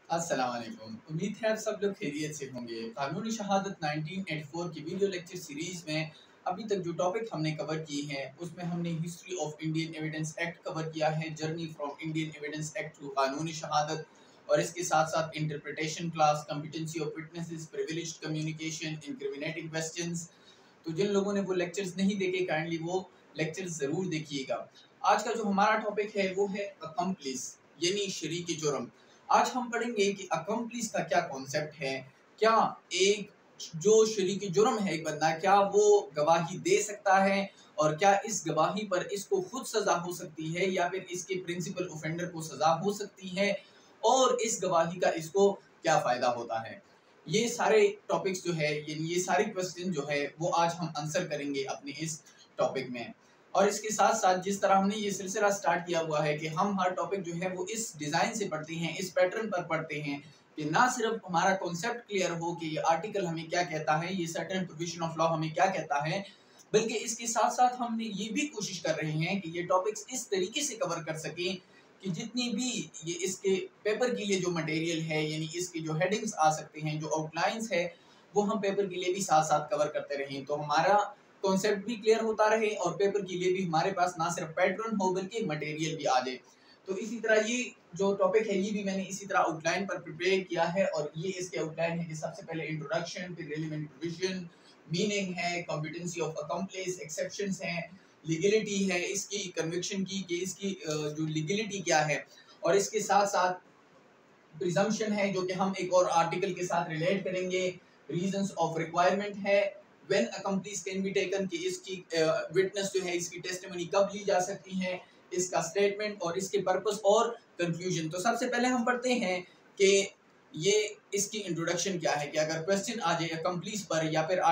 अस्सलाम वालेकुम। उम्मीद है आप सब लोग खैरियत से होंगे। कानूनी शहादत 1984 की वीडियो लेक्चर सीरीज में अभी तक जो टॉपिक हमने कवर किए हैं उसमें हमने history of Indian evidence act cover किया है, journey from Indian evidence act to Qanuni Shahadat, और इसके साथ साथ interpretation class, competency of witnesses, privileged communication, incriminating questions. तो जिन लोगों ने वो लेक्चर्स नहीं देखे काइंडली वो लेक्चर्स ज़रूर देखिएगा। आज का जो हमारा टॉपिक है वो है अकम्प्लिस यानी शरीक जुर्म। आज हम पढ़ेंगे कि अकम्प्लिस का क्या कॉन्सेप्ट है। क्या एक जो शरीक जुर्म है एक बंदा, क्या वो गवाही दे सकता है, और क्या इस गवाही पर इसको खुद सज़ा हो सकती है या फिर इसके प्रिंसिपल ऑफेंडर को सज़ा हो सकती है, और इस गवाही का इसको क्या फ़ायदा होता है। ये सारे टॉपिक्स जो है ये सारे क्वेश्चन जो है वो आज हम आंसर करेंगे अपने इस टॉपिक में। और इसके साथ साथ जिस तरह हमने ये सिलसिला स्टार्ट किया हुआ है कि हम हर टॉपिक जो है वो इस डिज़ाइन से पढ़ते हैं, इस पैटर्न पर पढ़ते हैं कि ना सिर्फ हमारा कॉन्सेप्ट क्लियर हो कि ये आर्टिकल हमें क्या कहता है, ये सर्टेन प्रोविजन ऑफ लॉ हमें क्या कहता है, बल्कि इसके साथ साथ हमने ये भी कोशिश कर रहे हैं कि ये टॉपिक्स इस तरीके से कवर कर सकें कि जितनी भी ये इसके पेपर के लिए जो मटेरियल है, यानी इसके जो हेडिंग्स आ सकते हैं, जो आउटलाइंस है, वो हम पेपर के लिए भी साथ साथ कवर करते रहें, तो हमारा कॉन्सेप्ट भी क्लियर होता रहे और पेपर के लिए भी हमारे पास ना सिर्फ पैटर्न हो बल्कि मटेरियल भी आ जाए। तो इसी तरह ये जो टॉपिक है ये भी मैंने इसी तरह आउटलाइन पर प्रिपेयर किया है, और ये इसके आउटलाइन है कि सबसे पहले इंट्रोडक्शन, फिर रेलेवेंट प्रोविजन, मीनिंग है, कॉम्पिटेंसी ऑफ अकम्प्लिस, एक्सेप्शंस हैं, लीगलिटी है इसकी, कन्विक्शन की कि इसकी जो लीगलिटी क्या है, और इसके साथ साथ प्रिजम्पशन है जो कि हम एक और आर्टिकल के साथ रिलेट करेंगे, रीजंस ऑफ रिक्वायरमेंट है, when accomplice can be taken कि इसकी विटनेस जो है इसकी टेस्टिमनी कब ली जा सकती है, इसका स्टेटमेंट और इसके पर्पस और कंक्लूजन। तो सबसे पहले हम पढ़ते हैं कि ये इसकी इंट्रोडक्शन क्या है, कि अगर क्वेश्चन आ जाए अकम्प्लिस पर या फिर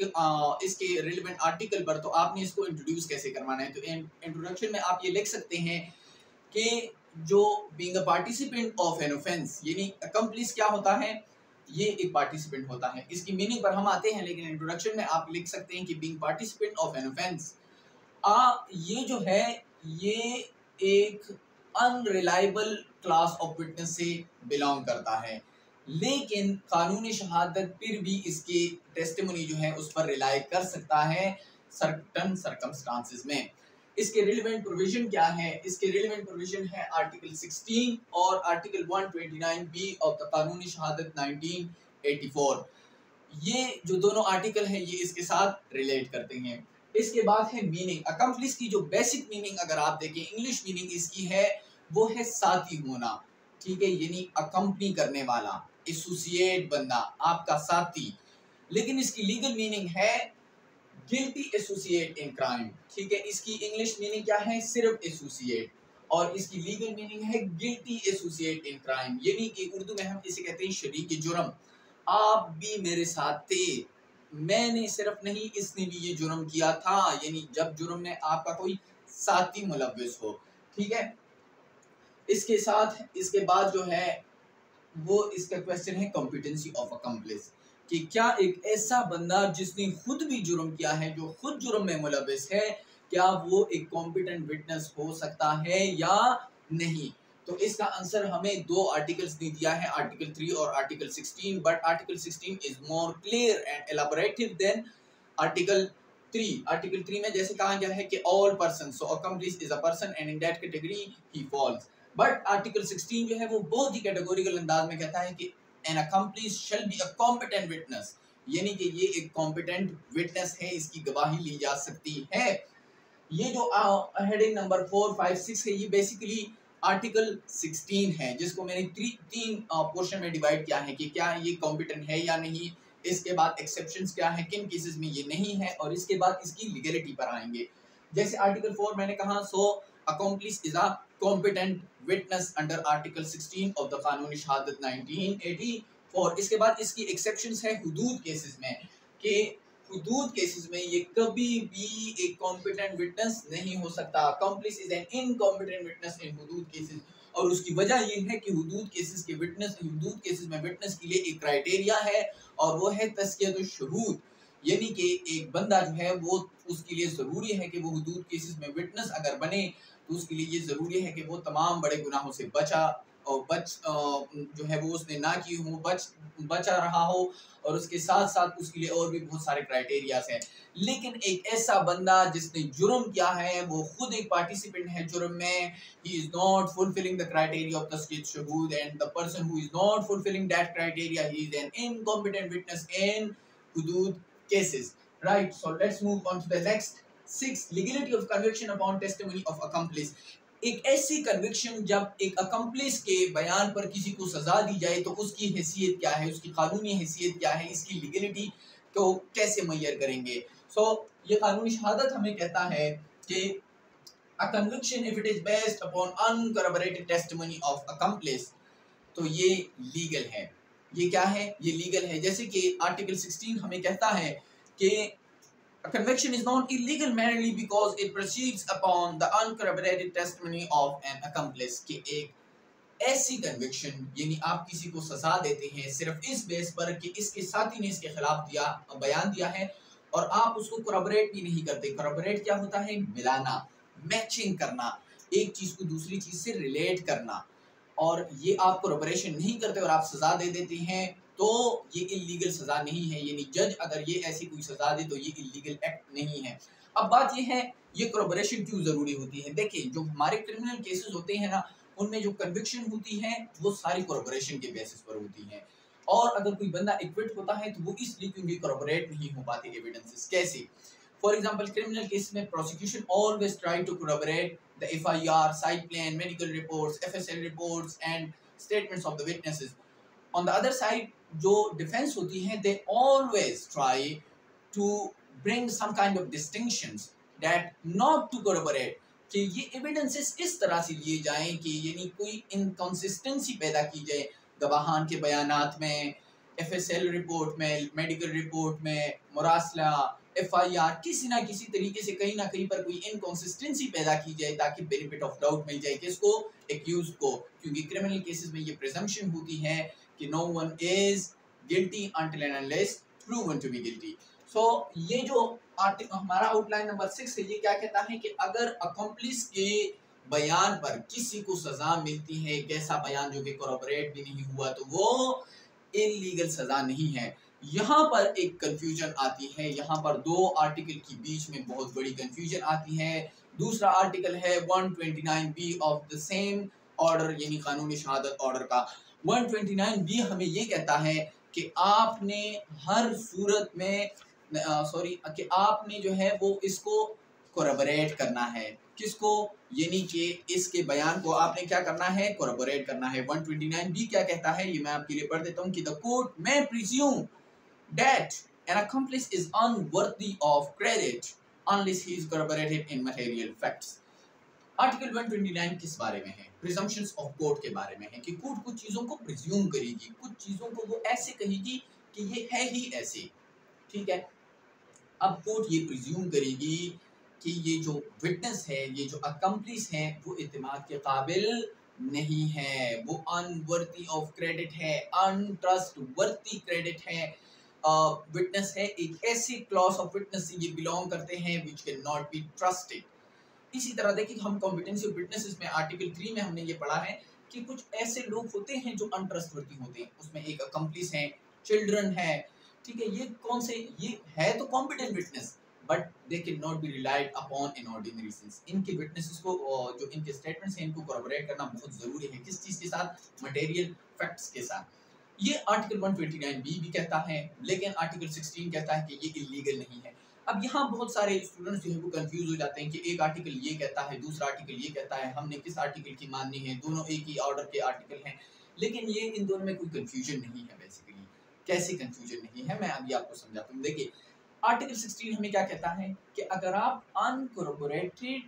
इसके रिलेवेंट आर्टिकल पर तो आपने इसको इंट्रोड्यूस कैसे करवाना है। तो इंट्रोडक्शन में आप ये लिख सकते हैं कि जो being a participant of an offence, यानी अकम्प्लिस क्या होता है, ये एक पार्टिसिपेंट होता है। इसकी मीनिंग पर हम आते हैं, लेकिन इंट्रोडक्शन में आप लिख सकते हैं कि being participant of an offence, ये जो है ये एक अनरिलायबल क्लास ऑफ विटनेस से बिलोंग करता है, लेकिन कानूनी शहादत फिर भी इसकी टेस्टिमनी जो है उस पर रिलाई कर सकता है सर्टन सर्कमस्टांसेस में। इसके रिलेवेंट प्रोविजन क्या है, इसके रिलेवेंट प्रोविजन है आर्टिकल 16 और article 129 B of the Qanuni Shahadat 1984। ये जो दोनों आर्टिकल हैं ये इसके साथ रिलेट करते हैं। इसके बाद है मीनिंग। अकम्प्लिस की जो बेसिक मीनिंग अगर आप देखें, इंग्लिश मीनिंग इसकी है वो है साथी होना, ठीक है, यानी अकम्पनी करने वाला, एसोसिएट बंदा, आपका साथी। लेकिन इसकी लीगल मीनिंग है गिल्टी एसोसिएट इन क्राइम, ठीक है, इसकी इंग्लिश मीनिंग क्या है, सिर्फ एसोसिएट, और इसकी लीगल मीनिंग है गिल्टी एसोसिएट इन क्राइम, यानी कि उर्दू में हम इसे कहते हैं शरीक जुर्म। आप भी मेरे साथ थे, मैंने सिर्फ नहीं इसने भी ये जुर्म किया था, यानी जब जुर्म में आपका कोई साथी मुलव्विस हो, ठीक है। इसके साथ इसके बाद जो है वो इसका क्वेश्चन है कॉम्पिटेंसी ऑफ अकम्प्लिस, कि क्या एक ऐसा बंदा जिसने खुद भी जुर्म किया है, जो खुद जुर्म में मुलव्विस है, क्या वो एक कॉम्पिटेंट विटनेस हो सकता है या नहीं। तो इसका आंसर हमें दो आर्टिकल्स ने दिया है, आर्टिकल 3 और article 16, but article 16 is more clear and elaborative than article 3। Article 3 में जैसे कहा गया है कि all person, so accomplice is a person and in that category he falls. But article 16 जो है वो बहुत ही कैटेगोरिकल अंदाज में कहता है कि an accomplice shall be a competent witness, यानी कि ये एक कॉम्पिटेंट विटनेस है, इसकी गवाही ली जा सकती है। ये जो हेडिंग नंबर 4, 5, 6 है ये बेसिकली आर्टिकल 16 है, जिसको मैंने तीन पोर्शन में डिवाइड किया है कि क्या ये कॉम्पिटेंट है या नहीं, इसके बाद एक्सेप्शंस क्या है, किन केसेस में ये नहीं है, और इसके बाद इसकी लीगलिटी पर आएंगे। जैसे आर्टिकल 4 मैंने कहा, so accomplice is a competent witness under article 16 of the Qanuni Shahadat 1984। इसके बाद इसकी एक्सेप्शंस है हुदूद केसेस में, कि हुदूद केसेस में ये कभी भी एक कॉम्पिटेंट विटनेस नहीं हो सकता। Accomplice is an incompetent witness in हुदूद cases, और उसकी वजह ये है कि हुदूद केसेस में विटनेस के लिए एक क्राइटेरिया है, और वो है तस्कियतुश शुहूद, यानी कि एक बंदा जो है वो उसके लिए ज़रूरी है कि वो हुदूद केसेस में विटनेस अगर बने तो उसके लिए ये ज़रूरी है कि वो तमाम बड़े गुनाहों से बचा जो है वो उसने ना की हो, बचा रहा हो, और उसके साथ साथ उसके लिए और भी बहुत सारे क्राइटेरियाज हैं। लेकिन एक ऐसा बंदा जिसने जुर्म किया है, वो खुद एक पार्टिसिपेंट है जुर्म में, he is not fulfilling the criteria of tasqiyat shuhud, and the person who is not fulfilling that criteria, he is an incompetent witness in hudud cases, right? So let's move on to the next 6, legality of conviction upon testimony of accomplice। एक ऐसी conviction जब एक accomplish के बयान पर किसी को सजा दी जाए तो उसकी हैसियत क्या है, उसकी कानूनी हैसियत क्या है, इसकी लीगलिटी को कैसे मुय्यर करेंगे। ये कानूनी शहादत हमें कहता है कि a conviction if it is based upon uncorroborated testimony of accomplice, तो ये लीगल है। ये क्या है? ये लीगल है। जैसे कि आर्टिकल 16 हमें कहता है कि a conviction is not illegal merely because it proceeds upon the uncorroborated testimony of an accomplice, कि एक ऐसी कन्विक्शन यानी आप किसी को सजा देते हैं सिर्फ इस बेस पर कि इसके साथी ने इसके खिलाफ बयान दिया है और आप उसको कोरबरेट भी नहीं करते। कोरबरेट क्या होता है? मिलाना, मैचिंग करना, एक चीज को दूसरी चीज से रिलेट करना, और ये आप कोरबरेशन नहीं करते और आप सजा दे देते हैं तो ये इलीगल सजा नहीं है। यानी जज अगर ये ऐसी कोई सजा दे तो ये इलीगल एक्ट नहीं है। अब बात ये है ये कोरबरेशन क्यों जरूरी होती है। देखिए जो हमारे क्रिमिनल केसेस होते हैं ना, उनमें जो कन्विक्शन होती है वो सारी कोरबरेशन के बेसिस पर होती है, और अगर कोई बंदा एक्विट होता है तो वो इसलिए क्योंकि कोरबरेट नहीं हो पाते एविडेंसेस। कैसे? फॉर एग्जांपल क्रिमिनल केस में prosecution always try to corroborate the FIR, site plan, medical reports, FSL reports and statements of the witnesses. On the other side जो डिफेंस होती है they always try to bring some kind of distinctions that not to corroborate, कि ये evidences इस तरह से लिए जाएं कि यानी कोई इनकंसिस्टेंसी पैदा की जाए गवाहान के बयानात में, एफएसएल रिपोर्ट में, मेडिकल रिपोर्ट में, मुरासला, एफआईआर, किसी ना किसी तरीके से कहीं ना कहीं पर कोई इनकंसिस्टेंसी पैदा की जाए ताकि बेनिफिट ऑफ डाउट मिल जाए किसको? एक्यूज को। क्योंकि क्रिमिनल केसेस में ये प्रिजम्पशन होती है कि no one is guilty until and unless proven to be guilty. सो ये जो हमारा आउटलाइन नंबर 6 है ये क्या कहता है कि अगर अकम्प्लिस के बयान पर किसी को सजा मिलती है, एक ऐसा बयान जो कि कोरबरेट भी नहीं हुआ, तो वो इलीगल सजा नहीं है। यहाँ पर एक कंफ्यूजन आती है, यहाँ पर दो आर्टिकल के बीच में बहुत बड़ी कंफ्यूजन आती है। दूसरा आर्टिकल है 129B of the same order, यानी कानूनी शहादत ऑर्डर का। 129B हमें ये कहता है कि आपने हर सूरत में कि आपने जो है वो इसको कोरबरेट करना है। किसको? यानी कि इसके बयान को आपने क्या करना है? कोरबरेट करना है। 129B क्या कहता है ये मैं आपके लिए पढ़ देता हूँ कि the court may presume that an accomplice is unworthy of credit unless he is corroborated in material facts। Article 129 किस बारे में है? प्रिजम्पशंस ऑफ कोर्ट के बारे में है कि कोर्ट कुछ चीजों को प्रिज्यूम करेगी, कुछ चीजों को वो ऐसे कहेगी कि ये है ही ऐसे, ठीक है। अब कोर्ट ये प्रिज्यूम करेगी कि ये जो विटनेस है, ये जो अकम्प्लिस है, वो इत्मीनान के काबिल नहीं है, वो अनवर्दी ऑफ क्रेडिट है, अनट्रस्टवर्दी क्रेडिट है, विटनेस है, एक ऐसी क्लॉज ऑफ विटनेस से ये बिलोंग करते हैं which can not be trusted. इसी तरह देखिए हम कॉम्पिटेंसी ऑफ विटनेसेस में आर्टिकल 3 में हमने ये पढ़ा है कि कुछ ऐसे लोग होते हैं जो अनट्रस्टवर्दी होते हैं, उसमें एक अकम्प्लिस है, चिल्ड्रन है, ठीक है। ये कौन से? ये है तो competent witness but they can not be relied upon in ordinary sense. इनके विटनेसेस को जो इनके स्टेटमेंट्स हैं इनको कोरबोरेट करना बहुत जरूरी है। किस चीज के साथ? मटेरियल फैक्ट्स के साथ। ये आर्टिकल 129B भी कहता है, लेकिन आर्टिकल 16 कहता है कि ये इलीगल नहीं है। अब यहाँ बहुत सारे स्टूडेंट्स जो है वो कंफ्यूज हो जाते हैं कि एक आर्टिकल ये कहता है, दूसरा आर्टिकल ये कहता है, हमने किस आर्टिकल की माननी है? दोनों एक ही ऑर्डर के आर्टिकल हैं, लेकिन ये इन दोनों में कोई कंफ्यूजन नहीं है। बेसिकली कैसे कंफ्यूजन नहीं है मैं अभी आपको समझाता हूँ। देखिए आर्टिकल 16 हमें क्या कहता है कि अगर आप अनकोरबोरेटेड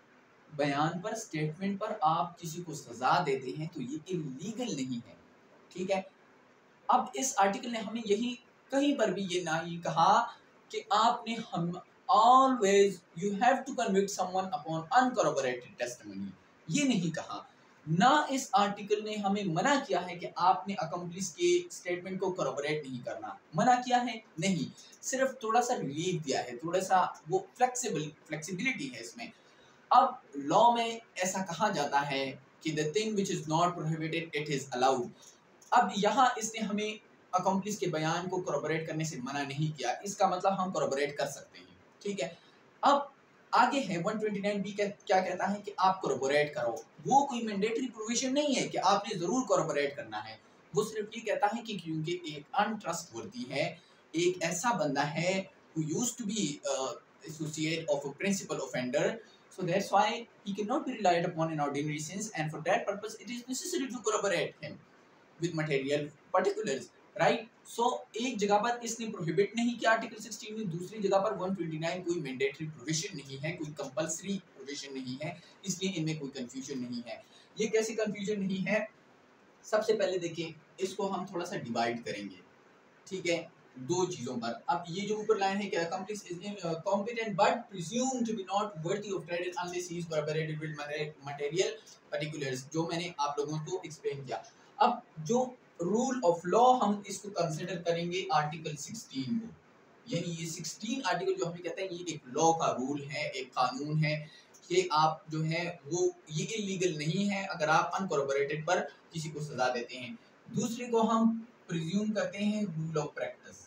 बयान पर, स्टेटमेंट पर आप किसी को सजा देते हैं तो ये इलीगल नहीं है, ठीक है। अब इस आर्टिकल ने हमें यही कहीं पर भी ये नहीं कहा कि आपने हम always you have to convict someone upon uncorroborated testimony, ये नहीं कहा। ना इस आर्टिकल ने हमें मना किया है कि आपने अकम्प्लिस के स्टेटमेंट को कोरबोरेट नहीं करना, मना किया है नहीं, सिर्फ थोड़ा सा रिलीफ दिया है, थोड़ा सा वो फ्लेक्सिबिलिटी है इसमें। अब लॉ में ऐसा कहा जाता है कि the thing which is not prohibited it is allowed. अब यहाँ इसने हमें अकम्प्लिस के बयान को कोरबोरेट करने से मना नहीं किया, इसका मतलब हम कोरबोरेट कर सकते हैं, ठीक है। अब आगे है 129B क्या कहता है कि आप कोरबोरेट करो। वो कोई मैंडेटरी प्रोविजन नहीं है कि आपने जरूर कोरबोरेट करना है, वो सिर्फ ये कहता है कि क्योंकि एक अनट्रस्टवर्दी है, एक ऐसा बंदा है who used to be associate of a principal offender, so that's why he cannot be relied upon in ordinary sense, and for that purpose it is necessary to corroborate him with material particulars, right? So एक जगह पर इसने prohibit नहीं किया article 16 में, दूसरी जगह पर 129 कोई मैंडेटरी प्रोविजन नहीं है, कोई कंपल्सरी प्रोविजन नहीं है, इसलिए इनमें कोई कंफ्यूजन नहीं है। ये कैसे कंफ्यूजन नहीं है, सबसे पहले देखिए इसको हम थोड़ा सा डिवाइड करेंगे, ठीक है, दो चीजों पर। अब ये जो ऊपर लाइन है कि accomplice is competent but presumed to be not worthy of credit unless he is corroborated with material particulars, जो मैंने आप लोगों को एक्सप्लेन किया। अब जो रूल ऑफ लॉ हम इसको कंसिडर करेंगे आर्टिकल 16 को, यानी ये 16 आर्टिकल जो हमें कहते हैं ये एक लॉ का रूल है, एक कानून है कि आप जो है वो ये इलीगल नहीं है अगर आप अनकॉर्पोरेटेड पर किसी को सजा देते हैं। दूसरे को हम प्रिज्यूम करते हैं रूल ऑफ प्रैक्टिस।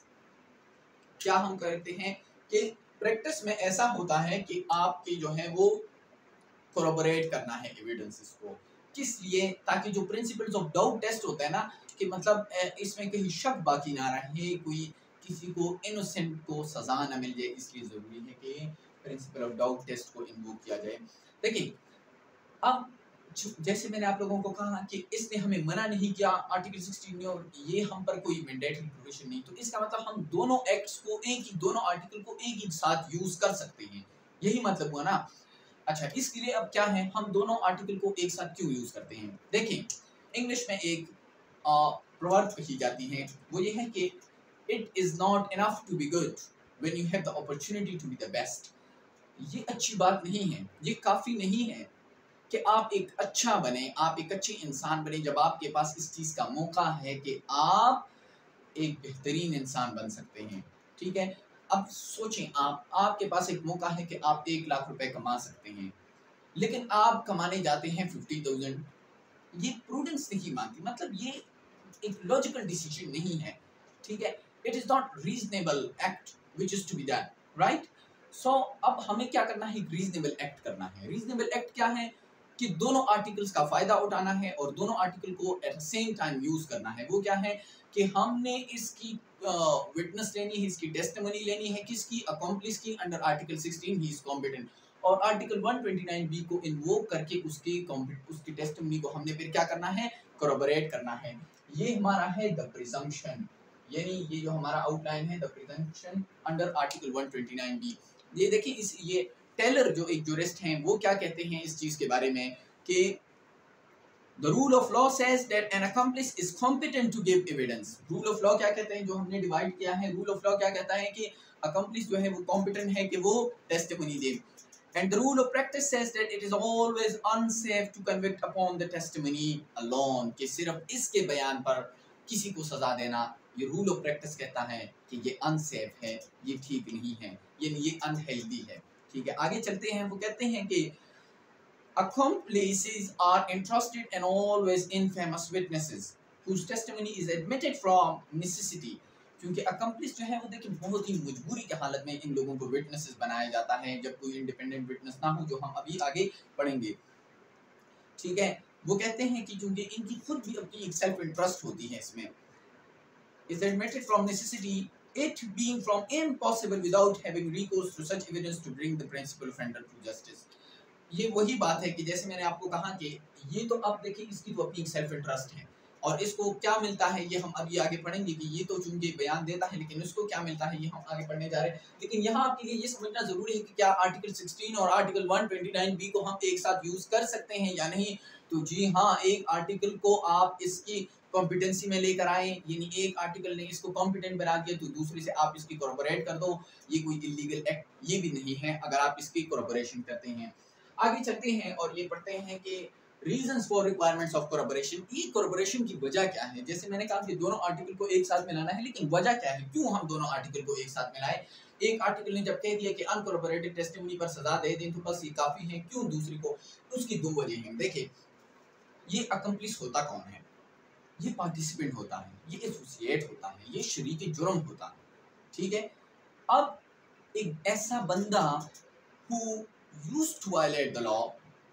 क्या हम करते हैं कि प्रैक्टिस में ऐसा होता है कि आपके जो है वो कोरबोरेट करना है एविडेंसेस को, किस लिए, ताकि जो प्रिंसिपल्स ऑफ डाउट टेस्ट होता है ना, कि मतलब इसमें कहीं शक बाकी ना रहे, कोई किसी को इनोसेंट को सजा ना मिल जाए, इसलिए जरूरी है कि प्रिंसिपल ऑफ डाउट टेस्ट को इन्वोक किया जाए। देखिए अब जैसे मैंने आप लोगों को कहा कि इसने हमें मना नहीं किया आर्टिकल 16 में और ये हम पर कोई मैंडेटरी प्रोविजन नहीं, तो इसका मतलब हम दोनों एक्ट्स को दोनों आर्टिकल को एक ही साथ यूज कर सकते हैं, यही मतलब हुआ ना। अच्छा, इसके लिए अब क्या है, हम दोनों आर्टिकल को एक साथ क्यों यूज करते हैं। देखिए इंग्लिश में एक प्रोवर्ब कही जाती है, वो ये है कि it is not enough to be good when you have the opportunity to be the best. ये अच्छी बात नहीं है, ये काफी नहीं है कि आप एक अच्छा बने, आप एक अच्छे इंसान बने जब आपके पास इस चीज़ का मौका है कि आप एक बेहतरीन इंसान बन सकते हैं, ठीक है। अब सोचें, आपके पास एक मौका है कि आप 1 लाख रुपए कमा सकते हैं, लेकिन आप कमाने जाते हैं 50,000। ये प्रूडेंस नहीं मानती, मतलब ये एक लॉजिकल डिसीजन नहीं है, ठीक है। It is not reasonable act which is to be done, right. So अब हमें क्या करना है, रीजनेबल एक्ट करना है। रीजनेबल एक्ट क्या है कि दोनों आर्टिकल्स का फायदा उठाना है और दोनों आर्टिकल को at the same time use करना है। वो क्या है कि हमने इसकी विटनेस लेनी है, इसकी टेस्टिमनी लेनी है, किसकी, अकॉम्प्लिस की, under article 16 he is competent, और आर्टिकल 129B को इन्वोक करके उसकी टेस्टिमनी को हमने फिर क्या करना है, कोरबोरेट करना है। ये हमारा है द प्रिजम्पशन, यानी ये जो हमारा आउटलाइन है the presumption under article 129B। ये देखिए इस ये टेलर जो एक जूरिस्ट हैं वो क्या कहते हैं इस चीज के बारे में कि the rule of law says that an accomplice is competent to give evidence. Rule of law क्या कहते हैं, जो हमने डिवाइड किया है, रूल ऑफ लॉ क्या कहता है कि अकम्प्लिस जो है वो कॉम्पिटेंट है कि वो टेस्टिमनी दे, and the rule of practice says that it is always unsafe to convict upon the testimony alone, कि सिर्फ इसके बयान पर किसी को सजा देना, ये रूल ऑफ प्रैक्टिस कहता है कि ये अनसेफ है, ये ठीक नहीं है, ये अनहेल्दी है, ठीक है। आगे चलते हैं, वो कहते हैं कि accomplices are entrusted and always infamous witnesses whose testimony is admitted from necessity, क्योंकि accomplice जो है वो देखिए बहुत ही मजबूरी की हालत में इन लोगों को विटनेसेस बनाया जाता है जब कोई इंडिपेंडेंट विटनेस ना हो, जो हम अभी आगे पढ़ेंगे, ठीक है। वो कहते हैं कि क्योंकि इनकी खुद भी अपनी एक सेल्फ इंटरेस्ट होती है इसमें, is admitted from necessity, it being from impossible without having recourse to such evidence to bring the principal offender to justice। ये वही बात है कि जैसे मैंने आपको कहा कि ये तो अब देखिए इसकी तो अपनी सेल्फ इंटरेस्ट है और इसको क्या मिलता है ये हम अभी आगे पढ़ेंगे कि ये तो चूंकि बयान देता है लेकिन इसको क्या मिलता है ये हम आगे पढ़ने जा रहे हैं। लेकिन यहाँ आपके लिए ये समझना जरूरी है कि क्या आर्टिकल 16 और आर्टिकल 129B को हम एक साथ यूज कर सकते हैं या नहीं। तो जी हाँ, एक आर्टिकल को आप इसकी कॉम्पिटेंसी में लेकर आए, यानी एक आर्टिकल ने इसको कॉम्पिटेंट बना दिया तो दूसरे से आप इसकी कॉर्पोरेट कर दो, ये कोई इलीगल एक्ट ये भी नहीं है अगर आप इसकी कॉर्पोरेशन करते हैं। आगे चलते हैं और ये पढ़ते हैं कि reasons for requirements of collaboration. ये कोलैबोरेशन की वजह क्या है, जैसे मैंने कहा कि दोनों आर्टिकल को एक साथ मिलाना है, लेकिन वजह क्या है, क्यों हम दोनों आर्टिकल को एक साथ मिलाएं। एक आर्टिकल ने जब कह दिया कि अनकोलैबोरेटेड टेस्टिमनी पर सजा दे दें तो बस ये काफी है, क्यों दूसरी को, उसकी दो वजह हैं। देखिए ये अकम्प्लिस होता कौन है? ये पार्टिसिपेंट होता है, ये एसोसिएट होता है, ये शरीक जुर्म होता है, ठीक है। अब एक ऐसा बंदा who used to violate the law,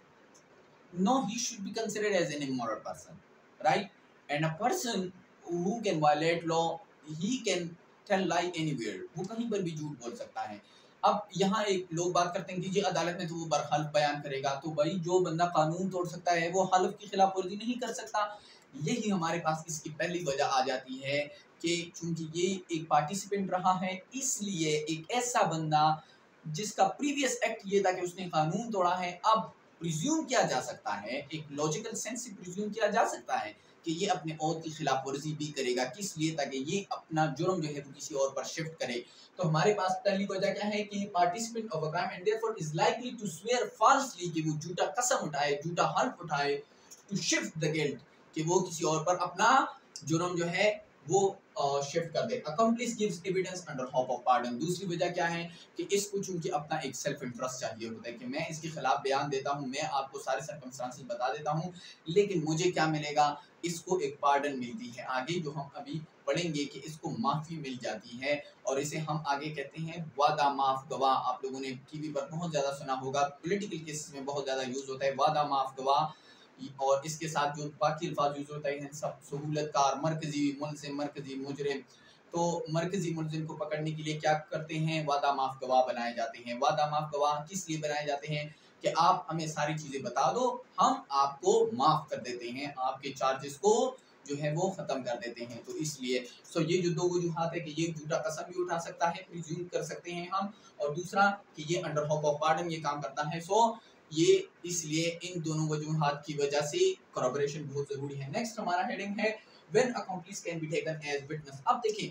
no, he should be considered as an immoral person, right? And a person who can violate law, he can tell lie anywhere, वो कहीं पर भी झूठ बोल सकता है। अब यहाँ एक लोग बात करते हैं कि जी अदालत में तो वो बरहल्फ बयान करेगा, तो भाई जो बंदा कानून तोड़ सकता है वो हल्फ की खिलाफ वर्जी नहीं कर सकता। यही हमारे पास इसकी पहली वजह आ जाती है कि चूंकि ये एक पार्टिसिपेंट रहा है, इसलिए एक ऐसा बंदा जिसका प्रीवियस एक्ट ये था कि उसने कानून तोड़ा है, अब प्रिज्यूम किया जा सकता है, एक लॉजिकल सेंस से प्रिज्यूम किया जा सकता है कि ये अपने ओथ की खिलाफ वर्जी भी करेगा। किस लिए? ताकि ये अपना जुर्म जो है वो किसी और पर शिफ्ट करे। तो हमारे पास पहली वजह क्या है कि participant of a crime and therefore is likely to swear falsely, कि वो झूठा कसम उठाए, झूठा हल्फ उठाए, टू शिफ्ट द गिल्ट, कि वो किसी और पर अपना जुर्म जो है वो शिफ्ट कर दे। Accomplice gives evidence under hope of pardon. दूसरी वजह क्या है कि इसको चूंकि अपना एक सेल्फ इंटरेस्ट चाहिए होता है कि मैं इसके खिलाफ बयान देता हूँ, मैं आपको सारे सर्कमस्टांसेस बता देता हूँ, लेकिन मुझे क्या मिलेगा? इसको एक पार्डन मिलती है। आगे जो हम अभी पढ़ेंगे कि इसको माफ़ी मिल जाती है, और इसे हम आगे कहते हैं वादा माफ गवाह। आप लोगों ने टीवी पर बहुत ज़्यादा सुना होगा, पॉलिटिकल केसेस में बहुत ज़्यादा यूज़ होता है वादा माफ गवाह। और इसके साथ जो बाकी अल्फाज यूज़ होते हैं सब सहूलतकार, मरकजी मुल्ज़िम, मरकजी मुजरिम। तो मरकजी मुल्ज़िम को पकड़ने के लिए क्या करते हैं? वादा माफ गवाह बनाए जाते हैं। वादा माफ गवाह किस लिए बनाए जाते हैं? कि आप हमें सारी चीज़ें बता दो, हम आपको माफ़ कर देते हैं, आपके चार्जेस को जो है वो ख़त्म कर देते हैं। तो इसलिए ये जो दो वजूहात है कि ये झूठा कसम भी उठा सकता है, प्रिज्यूम कर सकते हैं हम, और दूसरा कि ये अंडर होप ऑफ पार्डन ये काम करता है। ये इसलिए इन दोनों वजूहात की वजह से कोलैबोरेशन बहुत ज़रूरी है। नेक्स्ट हमारा हेडिंग है when accomplice can be taken as witness. अब देखिए,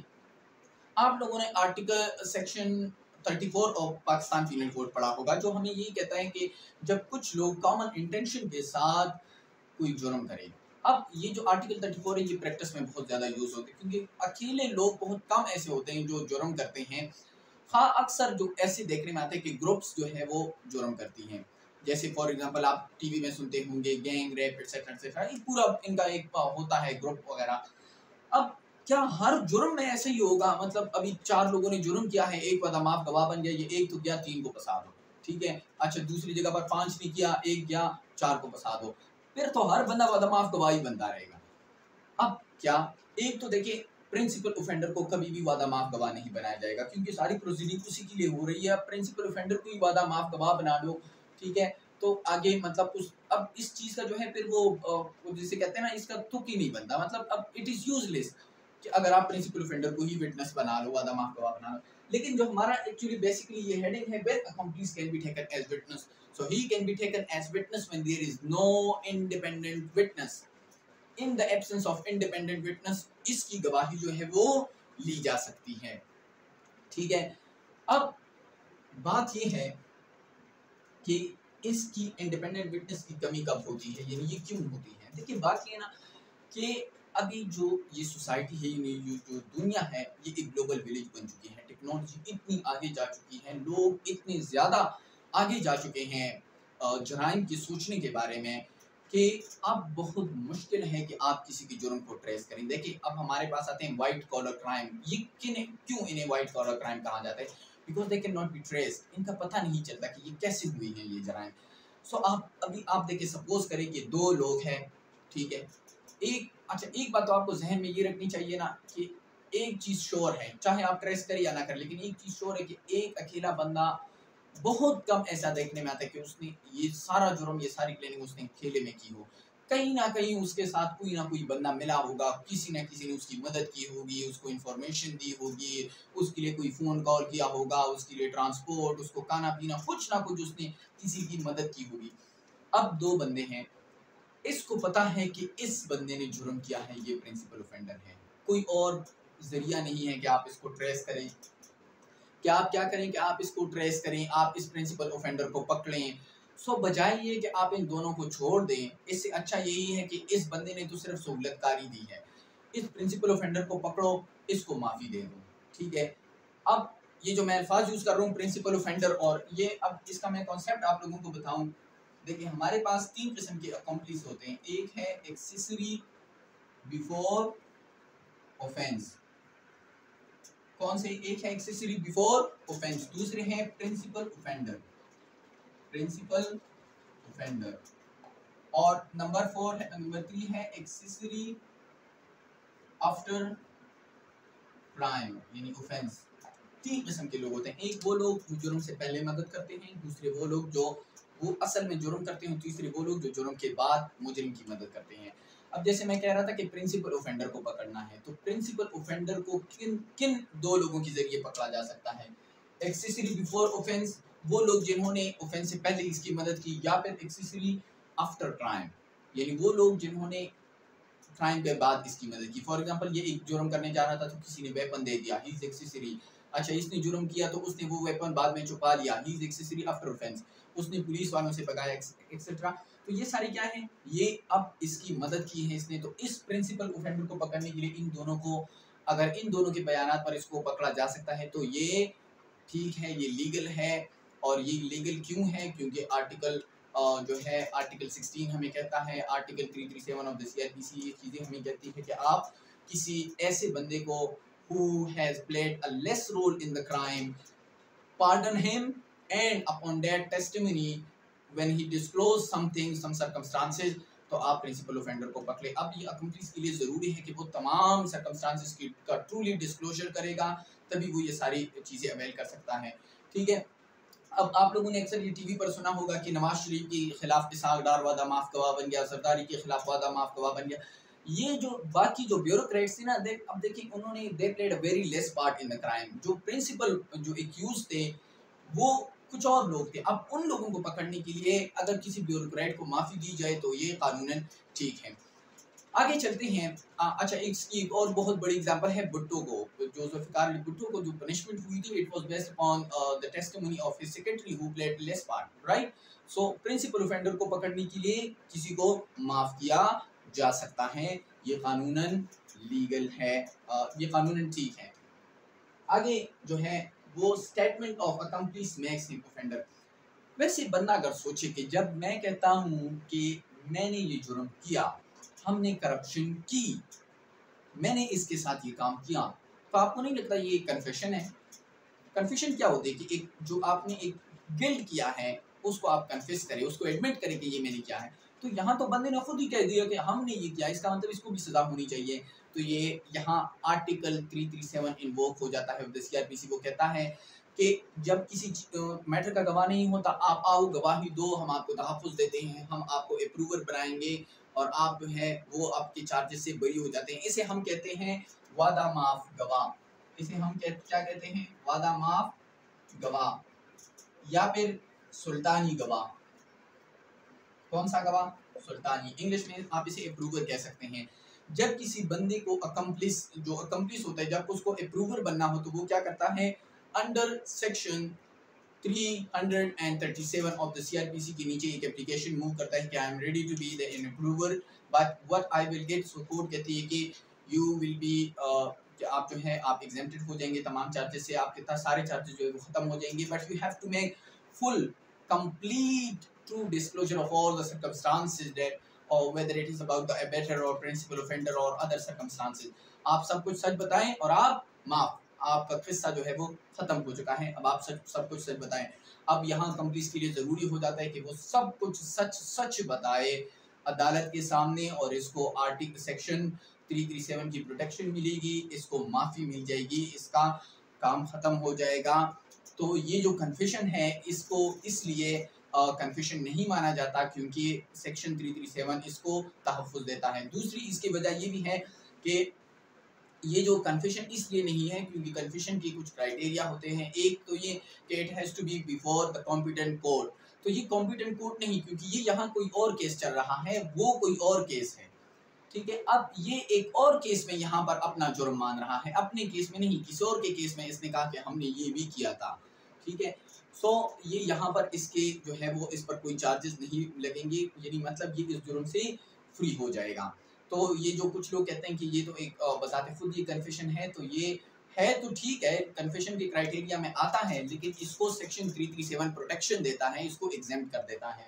आप लोगों ने article section 34 of Pakistan penal code पढ़ा होगा, जो हमें यही कहता है कि जब कुछ लोग कॉमन इंटेंशन के साथ कोई जुर्म करें। अब ये जो आर्टिकल 34 है ये प्रैक्टिस में बहुत ज़्यादा यूज़ होते हैं, क्योंकि अकेले लोग बहुत कम ऐसे होते हैं जो जुर्म करते हैं। हाँ, अक्सर जो ऐसे देखने में आते हैं कि ग्रुप्स जो है वो जुर्म करती हैं। जैसे फॉर एग्जांपल आप टीवी में सुनते होंगे गैंग रेप एटसेट्रा एटसेट्रा, ये पूरा इनका एक होता है ग्रुप वगैरह। अब क्या हर जुर्म में ऐसे ही होगा? मतलब अभी 4 लोगों ने जुर्म किया है, एक वादा माफ गवाह बन गया, ये एक तो गया 3 को फंसा दो, ठीक है। अच्छा, दूसरी जगह पर 5 ने किया, एक गया 4 को फंसा दो, फिर तो हर बंदा वादा माफ गवाह ही बनता रहेगा। अब क्या, एक तो देखिए प्रिंसिपल ऑफेंडर को कभी भी वादा माफ गवाह नहीं बनाया जाएगा, क्योंकि सारी प्रोसीडिंग उसी के लिए हो रही है। अब प्रिंसिपल ऑफेंडर को ही वादा माफ गवाह बना दो, ठीक है, तो आगे मतलब उस अब इस चीज़ का जो है फिर वो जिसे कहते हैं ना, इसका तुक ही नहीं बनता। मतलब अब इट इज़ यूजलेस कि अगर आप प्रिंसिपल ऑफेंडर को ही विटनेस बना लो, वादा माफ गवाह बना लो। लेकिन जो हमारा एक्चुअली बेसिकली ये हेडिंग है when accomplice can be taken as witness, so he can be taken as witness when there is no independent witness. In the absence of independent witness इसकी गवाही जो है वो ली जा सकती है, ठीक है। अब बात ये है कि इसकी इंडिपेंडेंट विटनेस की कमी कब होती है, यानी ये क्यों होती है? देखिए, बात ये है ना कि अभी जो ये सोसाइटी है, ये जो दुनिया है, ये एक ग्लोबल विलेज बन चुकी है। टेक्नोलॉजी इतनी आगे जा चुकी है, लोग इतने ज़्यादा आगे जा चुके हैं जराइम की सोचने के बारे में, कि अब बहुत मुश्किल है कि आप किसी की जुर्म को ट्रेस करें। देखिए, अब हमारे पास आते हैं वाइट कॉलर क्राइम। ये क्यों इन्हें वाइट कॉलर क्राइम कहा जाता है? Because they can not be traced. इनका पता नहीं चलता कि ये कैसे हुई हैं ये जराइम। आप देखिए, सपोज करें कि 2 लोग हैं, ठीक है। एक बात तो आपको जहन में ये रखनी चाहिए ना कि एक चीज़ श्योर है, चाहे आप ट्रेस करें या ना करें, लेकिन एक चीज़ श्योर है कि एक अकेला बंदा, बहुत कम ऐसा देखने में आता है कि उसने ये सारा जुर्म, ये सारी प्लानिंग उसने अकेले में की हो। कहीं ना कहीं उसके साथ कोई ना कोई बंदा मिला होगा, किसी ना किसी ने उसकी मदद की होगी, उसको इन्फॉर्मेशन दी होगी, उसके लिए कोई फ़ोन कॉल किया होगा, उसके लिए ट्रांसपोर्ट, उसको खाना पीना, कुछ ना कुछ उसने किसी की मदद की होगी। अब 2 बंदे हैं, इसको पता है कि इस बंदे ने जुर्म किया है, ये प्रिंसिपल ऑफेंडर है, कोई और जरिया नहीं है कि आप इसको ट्रेस करें। कि आप क्या करें कि आप इसको ट्रेस करें, आप इस प्रिंसिपल ऑफेंडर को पकड़ें। बजाय ये कि आप इन दोनों को छोड़ दें, इससे अच्छा यही है कि इस बंदे ने तो सिर्फ सहूलतकारी दी है, इस प्रिंसिपल ऑफेंडर को पकड़ो, इसको माफ़ी दे दो, ठीक है। अब ये जो मैं अल्फाज यूज़ कर रहा हूँ प्रिंसिपल ऑफेंडर, और ये अब इसका मैं कॉन्सेप्ट आप लोगों को बताऊँ देखिए हमारे पास तीन किस्म के अकम्प्लिस होते हैं। एक है एक्सेसरी बिफोर ऑफेंस, कौन से? एक है एक्सेसरी बिफोर ऑफेंस, दूसरे हैं प्रिंसिपल ऑफेंडर, प्रिंसिपल ऑफेंडर, और नंबर 3 है एक्सेसरी आफ्टर क्राइम यानी ऑफेंस। तीन किस्म के लोग होते हैं। एक वो लोग जो जुर्म से पहले मदद करते हैं, दूसरे वो लोग जो वो असल में जुर्म करते हैं, तीसरे वो लोग जो जुर्म के बाद मुजरिम की मदद करते हैं। अब जैसे मैं कह रहा था कि प्रिंसिपल ऑफेंडर को पकड़ना है, तो प्रिंसिपल ऑफेंडर को किन किन दो लोगों के जरिए पकड़ा जा सकता है? एक्सेसरी बिफोर ऑफेंस, वो लोग जिन्होंने ऑफेंस से पहले इसकी मदद की, या फिर एक्सेसरी आफ्टर क्राइम यानी वो लोग जिन्होंने क्राइम के बाद इसकी मदद की। फॉर एग्जांपल ये एक जुर्म करने जा रहा था तो किसी ने वेपन दे दिया, ही इज एक्सेसरी। अच्छा इसने जुर्म किया तो उसने वो वेपन बाद में छुपा लिया, he is accessory after offence. उसने पुलिस वालों से भगाया एक्सेट्रा। तो ये सारी क्या है, ये अब इसकी मदद की है इसने। तो इस प्रिंसिपल ऑफेंडर को पकड़ने के लिए इन दोनों को, अगर इन दोनों के बयानात पर इसको पकड़ा जा सकता है तो ये ठीक है, ये लीगल है। और ये लीगल क्यों है? क्योंकि आर्टिकल जो है आर्टिकल 16 हमें कहता है, आर्टिकल 337 ऑफ द सीआरपीसी ये चीज़ें हमें कहती है कि आप किसी ऐसे बंदे को who has played a less role in the crime, pardon him, and upon that testimony when he disclosed something, some circumstances, तो आप प्रिंसिपल ऑफेंडर को पकड़े। अब ये अकम्प्लिस के लिए ज़रूरी है कि वो तमाम सर्कमस्टांसेस की का ट्रूली डिस्क्लोजर करेगा, तभी वो ये सारी चीज़ें अवेल कर सकता है। ठीक है। अब आप लोगों ने अक्सर ये टीवी पर सुना होगा कि नवाज शरीफ के खिलाफ इसहाक डार वादा माफ गवाह बन गया, सरदारी के खिलाफ वादा माफ गवाह बन गया। ये जो बाकी जो ब्यूरोक्रेट्स थे ना, अब देखिए उन्होंने they played a very less part in the crime. जो प्रिंसिपल जो एक्यूज थे वो कुछ और लोग थे। अब उन लोगों को पकड़ने के लिए अगर किसी ब्यूरोक्रेट को माफी दी जाए तो ये कानूनन ठीक है। आगे चलते हैं। अच्छा इसकी एक और बहुत बड़ी एग्जांपल है भुट्टो को। जो जुल्फिकार अली भुट्टो को जो पनिशमेंट हुई थी, it was based upon the testimony of his secretary who played less part, right. So principal offender को पकड़ने के लिए किसी को माफ किया जा सकता है, ये कानूनन लीगल है, ये कानूनन ठीक है। आगे जो है वो statement of accomplice makes him offender. वैसे बंदा अगर सोचे कि जब मैं कहता हूँ कि मैंने ये जुर्म किया, हमने करप्शन की, मैंने इसके साथ ये काम किया, तो आपको नहीं लगता ये कन्फेशन है? कन्फेशन क्या होती है कि एक जो आपने एक गिल्ट किया है उसको आप कन्फेस करें, उसको एडमिट करें कि ये मैंने किया है। तो यहाँ तो बंदे ने खुद ही कह दिया कि हमने ये किया, इसका मतलब इसको भी सजा होनी चाहिए। तो ये यहाँ आर्टिकल 337 इन्वोक हो जाता है। सीआरपीसी वो कहता है कि जब किसी मैटर का गवाह नहीं होता, आप आओ गवाही दो, हम आपको तहफ़्फ़ुज़ देते हैं, हम आपको अप्रूवर बनाएंगे और आप जो है वो आपके चार्जेस से बरी हो जाते हैं। इसे हम कहते हैं वादा माफ गवाह। इसे हम क्या कहते हैं? वादा माफ गवाह, या फिर सुल्तानी गवाह। कौन सा गवाह? सुल्तानी। इंग्लिश में आप इसे अप्रूवर कह सकते हैं। जब किसी बंदे को अकम्प्लिस होता है, जब उसको अप्रूवर बनना हो तो वो क्या करता है? Under section 337 of the CrPC के नीचे एक एप्लीकेशन मूव करता है कि I am ready to be the approver, but what I will get. So court कहती है कि यू विल बी आप जो है आप एग्जेम्प्टेड हो जाएंगे तमाम चार्जेस से, आपके सारे चार्जेस जो है वो खत्म हो जाएंगे, but you have to make full complete true disclosure of all the circumstances that, or whether it is about the abettor or principal offender or other circumstances। आप सब कुछ सच बताएं और आप माफ, आपका किस्सा जो है वो खत्म हो चुका है, अब आप सब कुछ सच बताएं। अब यहाँ कंप्लीस के लिए ज़रूरी हो जाता है कि वो सब कुछ सच बताए अदालत के सामने, और इसको आर्टिकल सेक्शन 337 की प्रोटेक्शन मिलेगी, इसको माफ़ी मिल जाएगी, इसका काम ख़त्म हो जाएगा। तो ये जो कन्फेशन है इसको इसलिए कन्फेशन नहीं माना जाता क्योंकि सेक्शन 337 इसको तहफ़्फ़ुज़ देता है। दूसरी इसकी वजह ये भी है कि ये जो कन्फेशन इसलिए नहीं है क्योंकि कन्फेशन के कुछ क्राइटेरिया होते हैं। एक तो ये कि it has to be before the competent court. तो ये कॉम्पिटेंट कोर्ट नहीं, क्योंकि ये यहाँ कोई और केस चल रहा है, वो कोई और केस है। ठीक है। अब ये एक और केस में यहाँ पर अपना जुर्म मान रहा है, अपने केस में नहीं, किसी और के केस में इसने कहा कि हमने ये भी किया था। ठीक है। सो ये यहाँ पर इसके जो है वो इस पर कोई चार्जेस नहीं लगेंगे, यानी मतलब ये इस जुर्म से फ्री हो जाएगा। तो ये जो कुछ लोग कहते हैं कि ये तो एक बजाते खुद ये कन्फेशन है, तो ये है तो ठीक है, कन्फेशन के क्राइटेरिया में आता है, लेकिन इसको सेक्शन 337 प्रोटेक्शन देता है, इसको एग्जेम्प्ट कर देता है।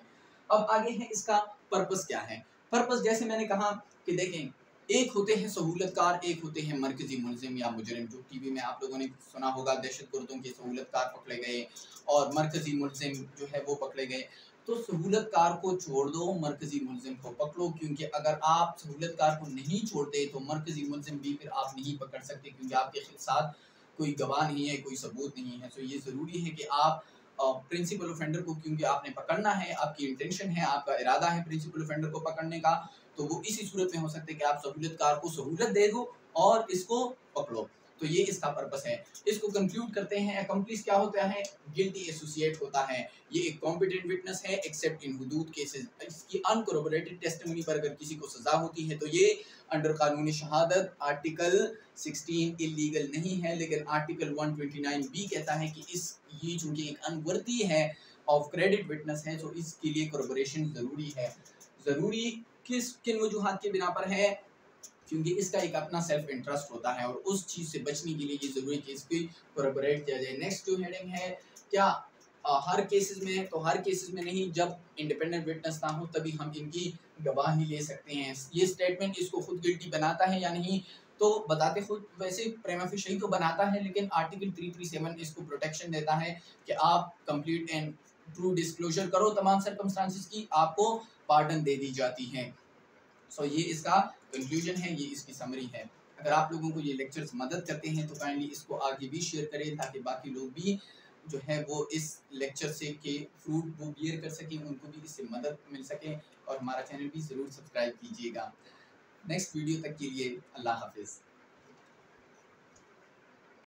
अब आगे है इसका पर्पस क्या है। पर्पस जैसे मैंने कहा कि देखें, एक होते हैं सहूलतकार, एक होते हैं मरकजी मुलजिम या मुजरिम। जो टीवी में आप लोगों ने सुना होगा, दहशतगर्दों के सहूलतकार पकड़े गए और मरकजी मुलजिम जो है वो पकड़े गए। तो सहूलतकार को छोड़ दो, मरकजी मुलजिम को पकड़ो, क्योंकि अगर आप सहूलतकार को नहीं छोड़ते तो मरकजी मुलजिम भी फिर आप नहीं पकड़ सकते, क्योंकि आपके साथ कोई गवाह नहीं है, कोई सबूत नहीं है। तो ये ज़रूरी है कि आप प्रिंसिपल ऑफेंडर को, क्योंकि आपने पकड़ना है, आपकी इंटेंशन है, आपका इरादा है प्रिंसिपल ऑफेंडर को पकड़ने का, तो वो इसी सूरत में हो सकता है कि आप सहूलतकार को सहूलत दे दो और इसको पकड़ो। तो ये इसका पर्पस है। इसको कंक्लूड करते हैं। अकम्प्लिस क्या होता है? गिल्टी एसोसिएट होता है। ये एक कॉम्पिटेंट विटनेस है एक्सेप्ट इन हुदूद केसेस। इसकी अनकोरोबोरेटेड टेस्टिमनी पर अगर किसी को सजा होती है तो ये अंडर कानूनी शहादत आर्टिकल 16 इलीगल नहीं है, लेकिन आर्टिकल 129 बी कहता है कि ये चूंकि एक अनवर्दी है ऑफ क्रेडिट विटनेस है, तो इसके लिए कोरोबोरेशन जरूरी है। जरूरी किन वजूहात के बिना पर है? क्योंकि इसका एक अपना सेल्फ इंटरेस्ट होता है और उस चीज़ से बचने के लिए ये ज़रूरी है कि इसकी कोरबोरेट किया जाए। नेक्स्ट जो हेडिंग है, क्या हर केसेस में? तो हर केसेस में नहीं, जब इंडिपेंडेंट विटनेस ना हो तभी हम इनकी गवाही ले सकते हैं। ये स्टेटमेंट इसको खुद गिल्टी बनाता है या नहीं? तो बताते खुद वैसे प्रेमा फेशी तो बनाता है, लेकिन आर्टिकल 337 इसको प्रोटेक्शन देता है कि आप कंप्लीट एंड ट्रू डिस्क्लोजर करो तमाम सर्कमस्टांसिस की, आपको पार्डन दे दी जाती है। सो ये इसका कंक्लूजन है, ये इसकी समरी है। अगर आप लोगों को ये लेक्चर्स मदद करते हैं तो काइंडली इसको आगे भी शेयर करें, ताकि बाकी लोग भी जो है वो इस लेक्चर से के फ्रूट वो बियर कर सकें, उनको भी इससे मदद मिल सके। और हमारा चैनल भी ज़रूर सब्सक्राइब कीजिएगा। नेक्स्ट वीडियो तक के लिए अल्लाह हाफिज़।